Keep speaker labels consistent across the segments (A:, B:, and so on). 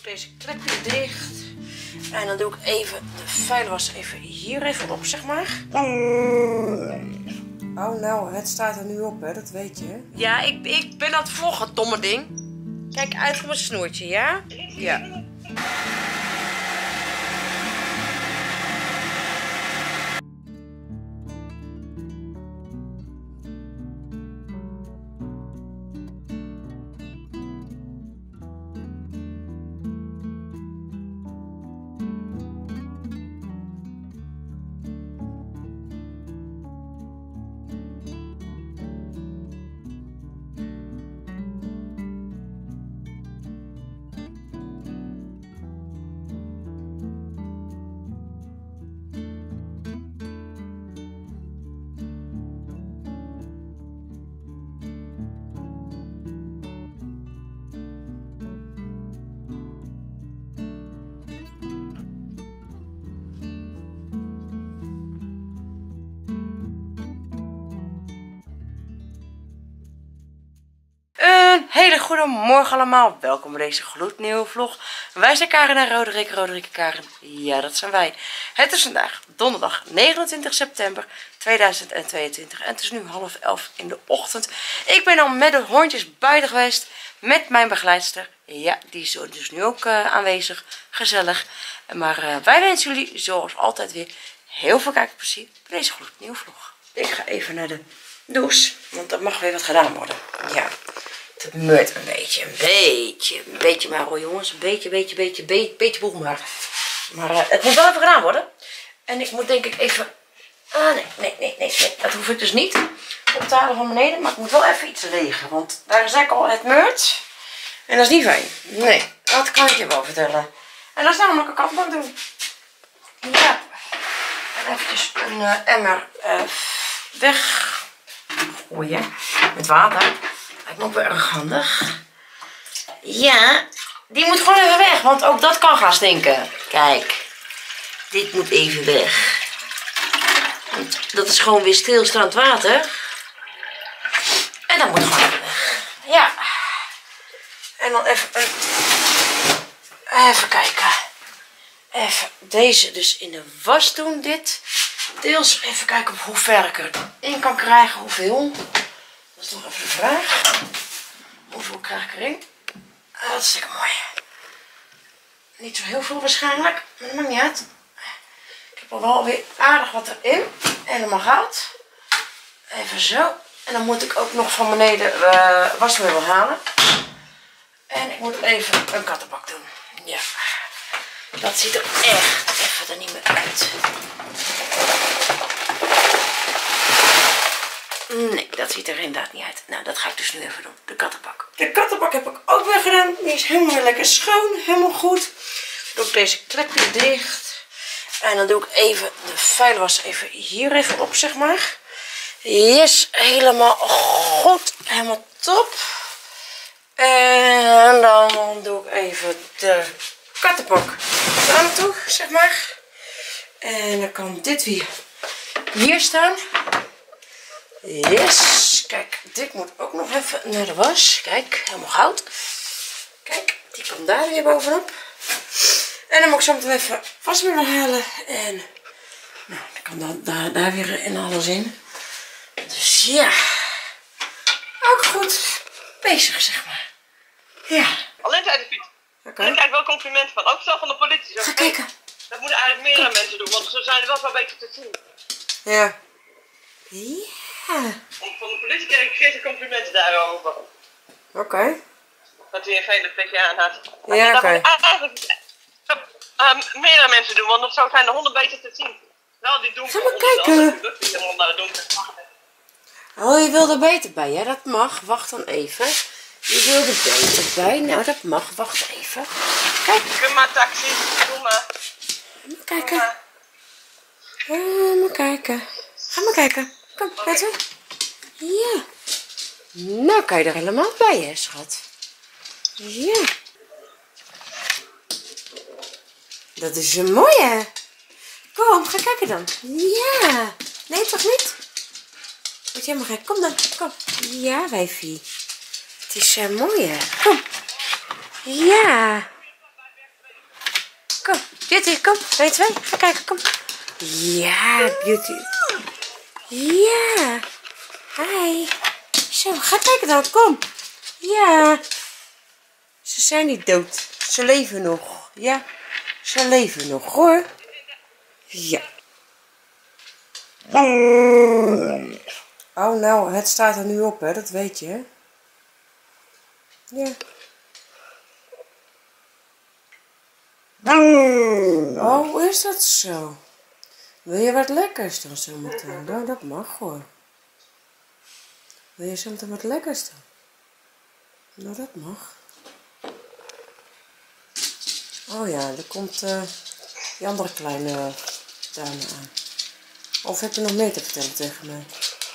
A: ik deze klepje dicht. En dan doe ik even de vuilwas even hier even op, zeg maar. Oh nou, het staat er nu op, hè? Dat weet je, hè? Ja, ik ben aan het vloggen, domme ding. Kijk uit op mijn snoertje, ja? Ja. Een hele goede morgen allemaal. Welkom bij deze gloednieuwe vlog. Wij zijn Karen en Roderick. Roderick en Karen. Ja, dat zijn wij. Het is vandaag donderdag 29 september 2022. En het is nu 10:30 in de ochtend. Ik ben al met de hondjes buiten geweest. Met mijn begeleidster. Ja, die is dus nu ook aanwezig. Gezellig. Maar wij wensen jullie zoals altijd weer heel veel kijkplezier bij deze gloednieuwe vlog. Ik ga even naar de douche. Want er mag weer wat gedaan worden. Ja. Het meurt een beetje maar hoor jongens. Een beetje boel maar. Maar het moet wel even gedaan worden. En ik moet denk ik even... nee. Dat hoef ik dus niet op te halen van beneden. Maar ik moet wel even iets legen. Want daar is eigenlijk al het meurt. En dat is niet fijn. Nee, dat kan ik je wel vertellen. En dat is namelijk een kattenbak doen. Ja. En eventjes een emmer weggooien. Met water. Lijkt me ook wel erg handig. Ja, die moet gewoon even weg, want ook dat kan gaan stinken. Kijk, dit moet even weg. Want dat is gewoon weer stilstaand water. En dat moet gewoon even weg. Ja. En dan even even kijken. Even deze dus in de was doen, dit. Deels even kijken hoe ver ik erin kan krijgen, hoeveel. Dat is nog even de vraag. Hoeveel krijg ik erin? Hartstikke mooi. Niet zo heel veel waarschijnlijk. Maar dat maakt niet uit. Ik heb al wel weer aardig wat erin. Helemaal goud. Even zo. En dan moet ik ook nog van beneden wasmiddel halen. En ik moet even een kattenbak doen. Ja. Dat ziet er echt even er niet meer uit. Nee, dat ziet er inderdaad niet uit. Nou, dat ga ik dus nu even doen. De kattenbak. De kattenbak heb ik ook weer gedaan. Die is helemaal lekker schoon. Helemaal goed. Dan doe ik deze klepje dicht. En dan doe ik even de vuilwas even hier even op, zeg maar. Yes, helemaal goed. Helemaal top. En dan doe ik even de kattenbak daar naartoe, zeg maar. En dan kan dit weer hier staan. Yes, kijk, dit moet ook nog even naar de was. Kijk, helemaal goud. Kijk, die komt daar weer bovenop. En dan moet ik zo meteen even wasmiddel halen. En nou, dan kan daar weer in alles in. Dus ja, ook goed bezig, zeg maar. Ja.
B: Alleen tijdens de fiets.
A: Okay.
B: En ik krijg wel complimenten van. Ook zelf van de politie.
A: Ga kijken.
B: Dat moeten eigenlijk meerdere mensen doen, want ze zijn er wel wat beter te zien.
A: Ja. Ja.
B: Van de politie kreeg ik geen complimenten daarover.
A: Oké.
B: Dat hij een vele plekje aan had.
A: Ja, oké.
B: Meerdere mensen doen, want zo zijn de honden beter te zien. Nou, die doen
A: ga maar kijken.
B: Die honden doen.
A: Oh, je wil er beter bij, ja? Dat mag. Wacht dan even. Je wil er beter bij. Nou, dat mag. Wacht even. Kijk.
B: Kom maar, taxi. Doe maar.
A: Ga maar kijken. Maar kijken. Ga maar kijken. Kom, Peter. Ja. Nou kan je er helemaal bij, hè, schat. Ja. Dat is een mooie. Kom, ga kijken dan. Ja. Nee, toch niet? Moet je helemaal gek. Kom dan. Kom. Ja, wijfie. Het is mooi, hè. Kom. Ja. Beauty, kom. 1, 2, ga kijken, kom. Ja, Beauty. Ja. Hi. Zo, ga kijken dan, kom. Ja. Ze zijn niet dood. Ze leven nog. Ja, ze leven nog, hoor. Ja. Oh, nou, het staat er nu op, hè. Dat weet je, hè. Ja. Oh, is dat zo? Wil je wat lekkers dan zometeen? Nou, dat mag hoor. Wil je zometeen wat lekkers dan? Nou, dat mag. Oh ja, er komt die andere kleine dame aan. Of heb je nog meer te vertellen tegen mij?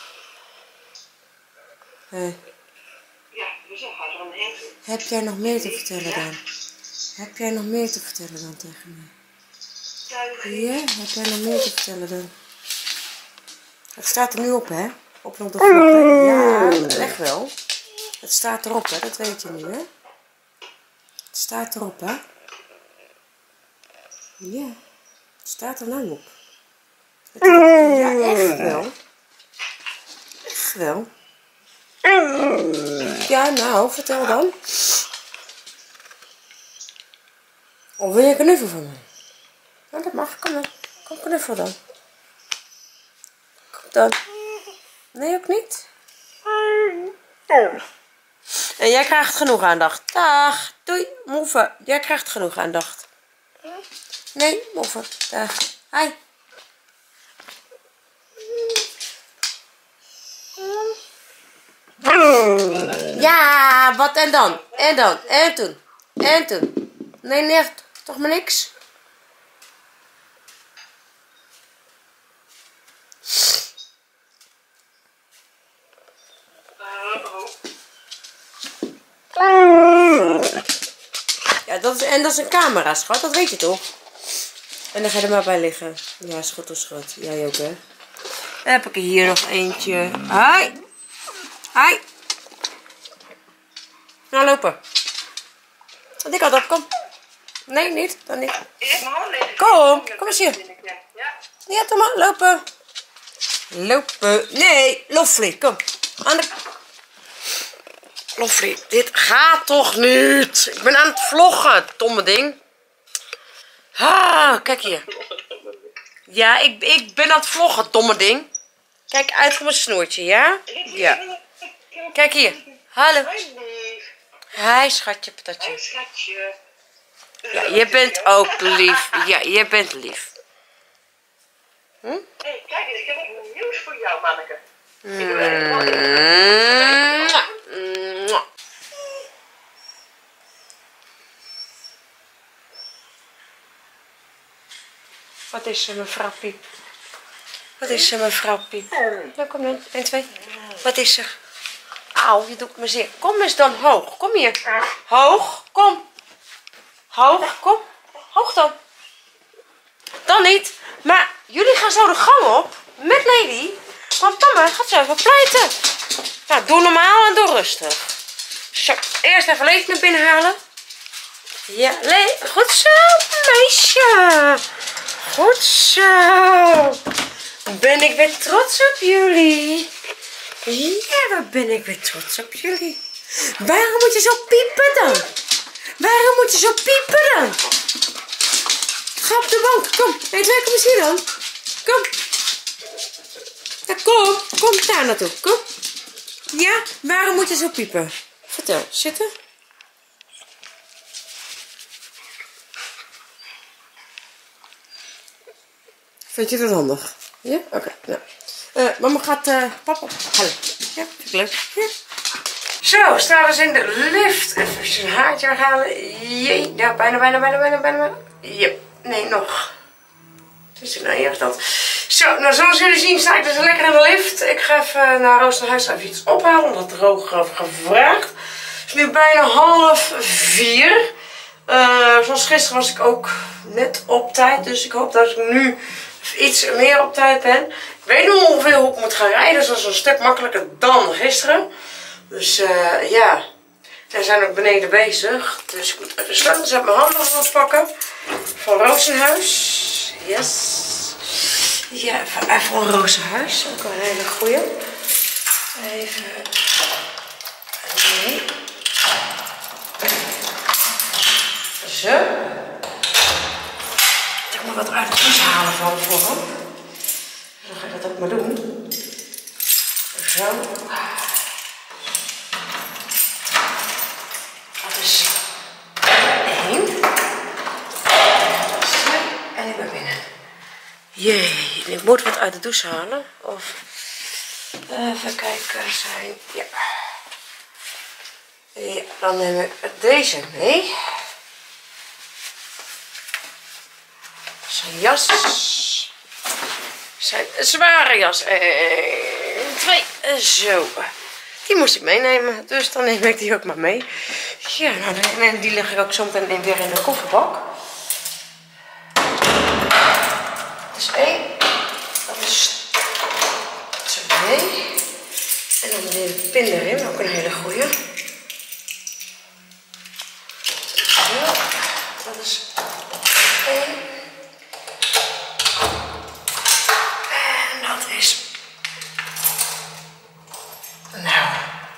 A: Hey.
B: Ja, we zijn hard aan heen.
A: Heb jij nog meer te vertellen dan? Heb jij nog meer te vertellen dan tegen mij? Ja, heb jij nog meer te vertellen dan? Het staat er nu op, hè? Op nog de vlog, hè? Ja, echt wel. Het staat erop, hè? Dat weet je nu, hè? Het staat erop, hè? Ja, het staat er nou op. Ja, echt wel. Echt wel. Ja, nou, vertel dan. Of wil je een knuffel van mij? Nou, dat mag. Kom dan. Kom knuffel dan. Kom dan. Nee, ook niet? En jij krijgt genoeg aandacht. Dag. Doei. Moeve. Jij krijgt genoeg aandacht. Nee, moeve. Dag. Hi. Ja, wat en dan? En dan? En toen? En toen? Nee, nee, toch maar niks? Ja, dat is een camera, schat. Dat weet je toch? En dan ga je er maar bij liggen. Ja, schat of schat. Jij ook, hè? Dan heb ik er hier nog eentje. Hi. Hi. Nou, lopen. Want ik had op, kom. Nee, niet. Dan niet. Kom eens hier. Ja, kom maar, lopen. Lopen. Nee, Loffrey, kom. Aan de... Loffrey, dit gaat toch niet? Ik ben aan het vloggen, domme ding. Kijk hier. Ja, ik ben aan het vloggen, domme ding. Kijk uit voor mijn snoertje, ja? Ja. Kijk hier. Hallo. Hi, schatje, patatje.
B: Hoi, schatje.
A: Ja, je bent ook lief. Ja, je bent lief.
B: Hey, kijk eens, ik heb nog nieuws voor jou, manneke. Wat is er, mevrouw Piep? Wat is er, mevrouw Piep? Nou, kom dan. 1, 2. Wat is er? Auw, je doet me zeer. Kom eens dan hoog. Kom hier. Hoog. Kom. Hoog. Kom. Hoog dan. Dan niet. Maar jullie gaan zo de gang op. Met Lady. Want mama gaat zo even pleiten. Nou, doe normaal en doe rustig. Zo. Eerst even Lady naar binnen halen. Ja, goed zo, meisje. Goed zo. Ben ik weer trots op jullie. Ja, waar ben ik weer trots op jullie. Waarom moet je zo piepen dan? Waarom moet je zo piepen dan? Ga op de bank, kom. 1, 2, kom eens hier dan. Kom. Ja, kom daar naartoe, kom. Ja, waarom moet je zo piepen? Vertel, zitten. Vind je dat handig? Ja? Oké. Nou. Mama gaat papa halen. Ja, vind ik leuk. Ja. Zo, staan we dus in de lift. Even een haartje weghalen. Jee. Ja, bijna. Ja. Nee, nog. Het is er nou eerst dat. Zo, nou zoals jullie zien sta ik dus lekker in de lift. Ik ga even naar Roos naar huis even iets ophalen. Omdat er ook gevraagd. Het is nu bijna 3:30. Zoals gisteren was ik ook net op tijd. Dus ik hoop dat ik nu iets meer op tijd ben. Ik weet nu ongeveer hoe ik moet gaan rijden. Dus dat is een stuk makkelijker dan gisteren. Dus ja. Ze zijn ook beneden bezig. Dus ik moet even de sleutels uit mijn handen gaan pakken. Van Rozenhuis. Yes. Ja, van Rozenhuis. Ook een hele goeie. Even. Nee. Zo. Ik moet wat uit de kist halen van voorop. Dan ga ik dat ook maar doen. Zo. Dat is 1. En ik ben binnen. Jee, ik moet wat uit de douche halen. Of even kijken, zijn. Ja. Ja, dan neem ik deze mee. Zijn jas. Zijn zware jas. 1, 2. Zo. Die moest ik meenemen. Dus dan neem ik die ook maar mee. Ja, nou, en die leg ik ook zo meteen weer in de kofferbak. Dat is 1. Dat is 2. En dan de pin erin. Ook een hele goeie. Zo. Dat is 1. En dat is... Nou...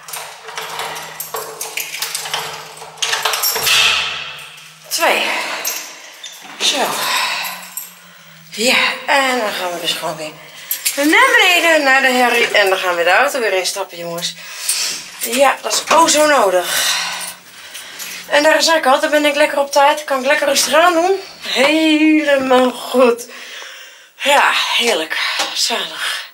B: Twee. Zo. Ja, en dan gaan we dus gewoon weer naar beneden, naar de herrie. En dan gaan we de auto weer instappen, jongens. Ja, dat is oh zo nodig. En daar zei ik al, dan ben ik lekker op tijd. Kan ik lekker rustig aan doen. Helemaal goed. Ja, heerlijk. Zalig.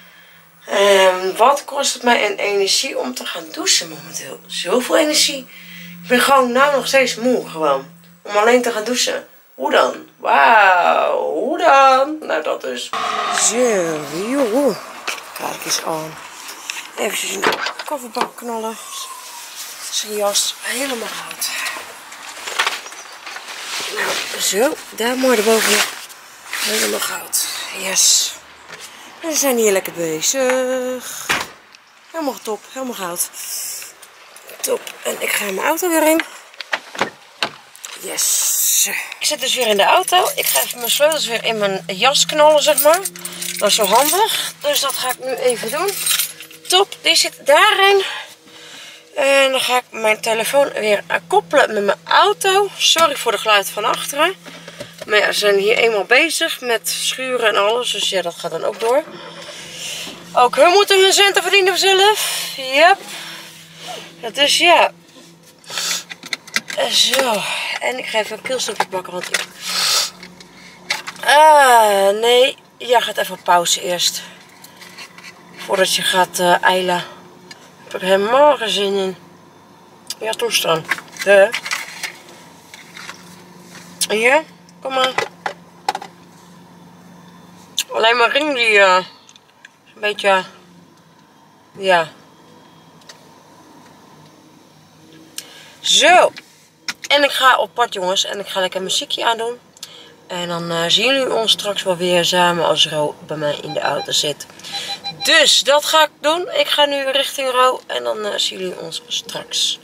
B: Wat kost het mij in energie om te gaan douchen momenteel? Zoveel energie. Ik ben gewoon nou nog steeds moe gewoon. Om alleen te gaan douchen. Hoe dan? Wauw. Hoe dan? Nou, dat is. Zo, joe. Kijk eens aan. Even in de kofferbak knallen. Zijn jas helemaal goud. Nou, zo. Daar mooi erboven. Helemaal goud. Yes. En we zijn hier lekker bezig. Helemaal top. Helemaal goud. Top. En ik ga mijn auto weer in. Yes. Ik zit dus weer in de auto. Ik ga even mijn sleutels weer in mijn jas knallen, zeg maar. Dat is zo handig. Dus dat ga ik nu even doen. Top. Die zit daarin. En dan ga ik mijn telefoon weer koppelen met mijn auto. Sorry voor de geluid van achteren. Maar ja, ze zijn hier eenmaal bezig met schuren en alles. Dus ja, dat gaat dan ook door. Ook hun moeten hun centen verdienen zelf. Yep. Dat is ja. Zo. En ik ga even een keelstokje pakken. Want ik... nee. Jij gaat even op pauze eerst. Voordat je gaat eilen. Ik heb er helemaal geen zin in. Ja, toestaan. Ja, kom maar. Alleen maar ring die een beetje, ja. Zo. En ik ga op pad, jongens. En ik ga lekker muziekje aandoen. En dan zien jullie ons straks wel weer samen als Ro bij mij in de auto zit. Dus dat ga ik doen. Ik ga nu richting Ro. En dan zien jullie ons straks.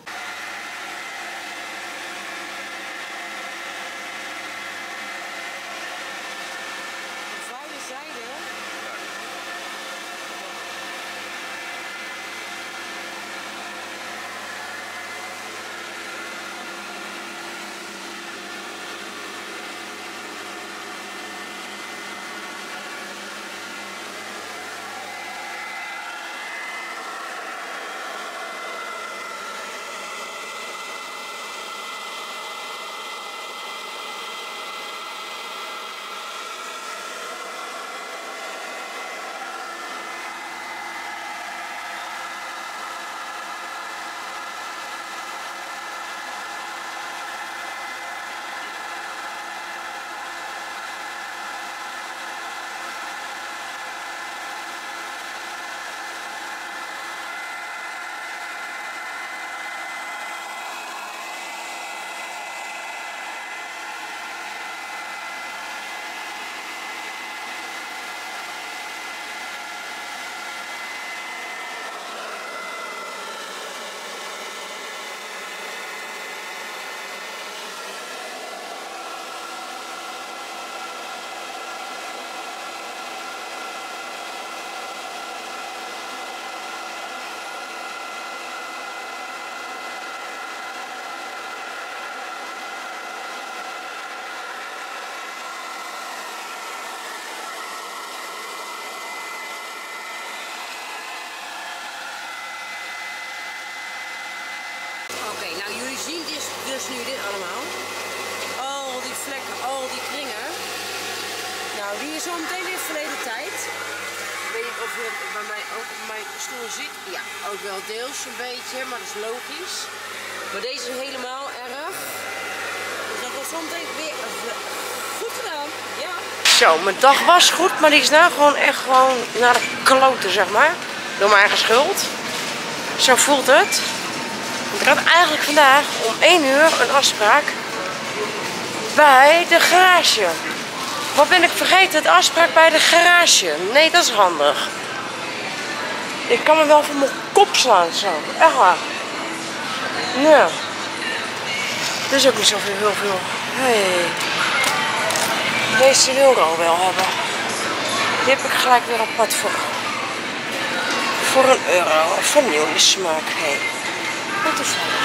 B: ziet is dus nu dit allemaal. Al die vlekken, al die kringen. Nou, die is zo meteen weer verleden tijd. Ik weet niet of je het bij mij ook op mijn stoel ziet. Ja, ook wel deels een beetje, maar dat is logisch. Maar deze is helemaal erg. Dus dat wordt zo meteen weer goed gedaan. Ja. Zo, mijn dag was goed, maar die is nou gewoon echt gewoon naar de kloten, zeg maar. Door mijn eigen schuld. Zo voelt het. Want ik had eigenlijk vandaag om 1 uur een afspraak bij de garage. Wat ben ik vergeten? De afspraak bij de garage. Nee, dat is handig. Ik kan me wel van mijn kop slaan zo. Echt waar. Ja. Dat is ook niet zoveel heel veel. Hey. Deze wil ik al wel hebben. Die heb ik gelijk weer apart voor. Voor €1. Vanille smaak. Hey. Wat is dat?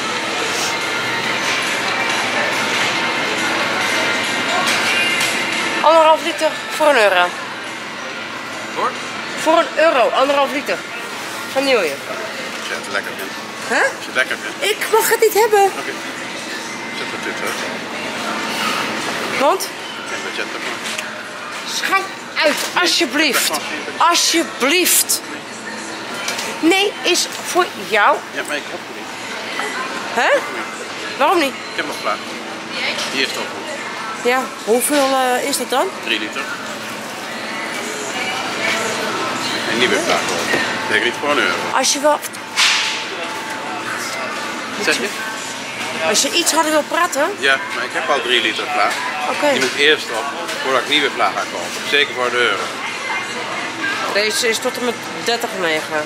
B: Anderhalf liter voor €1.
C: Hoor?
B: Voor €1, 1,5 liter. Vanille.
C: Als je het lekker vindt.
B: Huh?
C: Als je het lekker vindt.
B: Ik mag het niet hebben.
C: Oké. Zet het dit hè.
B: Want?
C: Geen budget ervan.
B: Schijn uit, alsjeblieft. Alsjeblieft. Nee, is voor jou.
C: Ja, maar ik heb het niet.
B: Hè? Waarom niet?
C: Ik heb nog klaar. Die is toch goed.
B: Ja, hoeveel is dat dan?
C: 3 liter. En nieuwe klaar gewoon. Denk niet voor €1.
B: Als je wel.
C: Zeg je?
B: Als je iets harder wil praten.
C: Ja, maar ik heb al 3 liter klaar.
B: Oké.
C: Die moet eerst op voordat ik nieuwe klaar ga kopen. Zeker voor €1.
B: Deze is tot en met 30,9.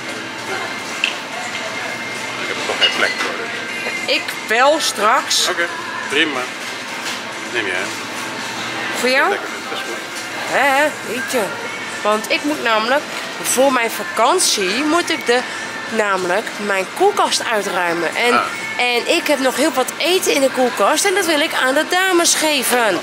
C: Ik heb er toch geen plek voor. Dus.
B: Ik bel straks.
C: Oké, prima. Neem je hè?
B: Voor jou?
C: Lekker vindt, dat is goed.
B: Hè, weet je. Want ik moet namelijk voor mijn vakantie moet ik namelijk mijn koelkast uitruimen. En ik heb nog heel wat eten in de koelkast en dat wil ik aan de dames geven.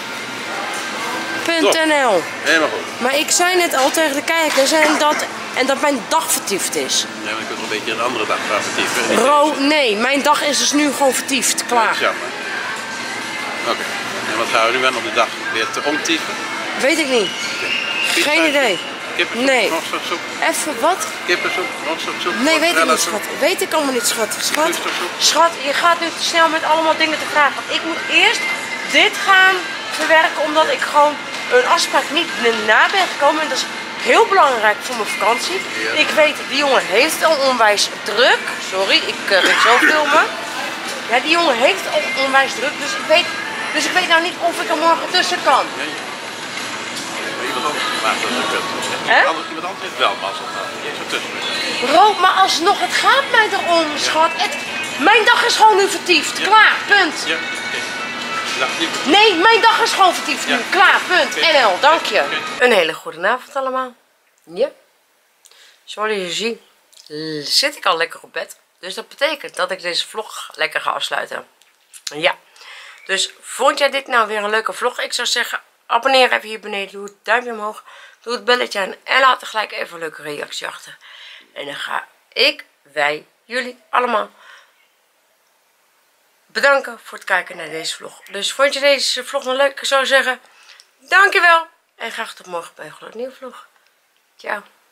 B: .nl.
C: Helemaal goed.
B: Maar ik zei net al tegen de kijkers en dat mijn dag vertiefd is.
C: Ja, maar ik wil nog een beetje een andere dag gaan vertieven.
B: Nee, mijn dag is dus nu gewoon vertiefd.
C: Dat
B: Klaar.
C: is jammer. Oké. En wat gaan we nu aan op de dag weer te omtieven?
B: Weet ik niet. Geen idee.
C: Kippensoep,
B: Nee.
C: roostersoep,
B: Even wat?
C: kippensoep, roostersoep,
B: Nee, weet ik niet,
C: mortellensoep,
B: schat. Weet ik allemaal niet, schat. Schat,
C: oestersoep.
B: schat, je gaat nu te snel met allemaal dingen te vragen. Want ik moet eerst dit gaan verwerken, omdat ik gewoon een afspraak niet na ben gekomen. En dat is heel belangrijk voor mijn vakantie.
C: Ja.
B: Ik weet, die jongen heeft het al onwijs druk. Sorry, ik weet zo filmen. Ja, die jongen heeft het al onwijs druk. Dus ik weet nou niet of ik er morgen tussen kan.
C: Maar iemand anders maakt dat ook wel.
B: Hè?
C: Iemand anders heeft wel mazzel gehad. Die is er tussen.
B: Maar alsnog, het gaat mij erom, schat. Mijn dag is gewoon nu vertiefd.
C: Ja.
B: Klaar, punt.
C: Ja, oké. Dag, lieve.
B: Nee, mijn dag is gewoon vertiefd nu.
C: Ja.
B: Klaar, punt.
C: Oké.
B: NL, dank je.
C: Oké.
B: Een hele goede avond allemaal. Ja. Zoals je ziet, zit ik al lekker op bed. Dus dat betekent dat ik deze vlog lekker ga afsluiten. Ja. Dus vond jij dit nou weer een leuke vlog? Ik zou zeggen, abonneer even hier beneden. Doe het duimpje omhoog. Doe het belletje aan. En laat er gelijk even een leuke reactie achter. En dan ga wij, jullie allemaal bedanken voor het kijken naar deze vlog. Dus vond je deze vlog nou leuk? Ik zou zeggen, dankjewel. En graag tot morgen bij een gloednieuwe vlog. Ciao.